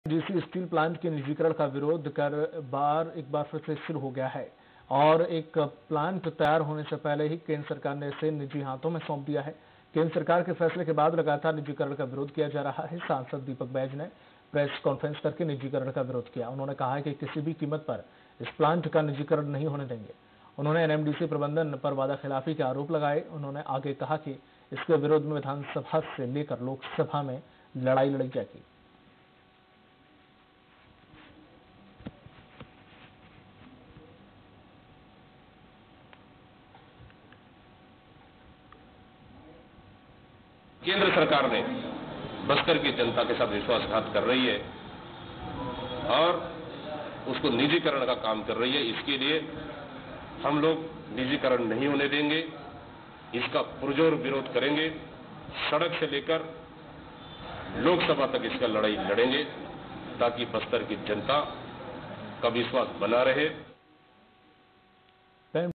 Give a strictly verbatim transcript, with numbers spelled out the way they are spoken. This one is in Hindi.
डीसी स्टील प्लांट के निजीकरण का विरोध कर बार एक बार फिर से शुरू हो गया है और एक प्लांट तैयार होने से पहले ही केंद्र सरकार ने इसे निजी हाथों में सौंप दिया है। केंद्र सरकार के फैसले के बाद लगातार निजीकरण का विरोध किया जा रहा है। सांसद दीपक बैज ने प्रेस कॉन्फ्रेंस करके निजीकरण का विरोध किया। उन्होंने कहा है कि किसी भी कीमत पर इस प्लांट का निजीकरण नहीं होने देंगे। उन्होंने एनएमडीसी प्रबंधन पर वादाखिलाफी के आरोप लगाए। उन्होंने आगे कहा कि इसके विरोध में विधानसभा से लेकर लोकसभा में लड़ाई लड़ी जाएगी। केंद्र सरकार ने बस्तर की जनता के साथ विश्वासघात कर रही है और उसको निजीकरण का काम कर रही है। इसके लिए हम लोग निजीकरण नहीं होने देंगे, इसका पुरजोर विरोध करेंगे। सड़क से लेकर लोकसभा तक इसका लड़ाई लड़ेंगे ताकि बस्तर की जनता का विश्वास बना रहे।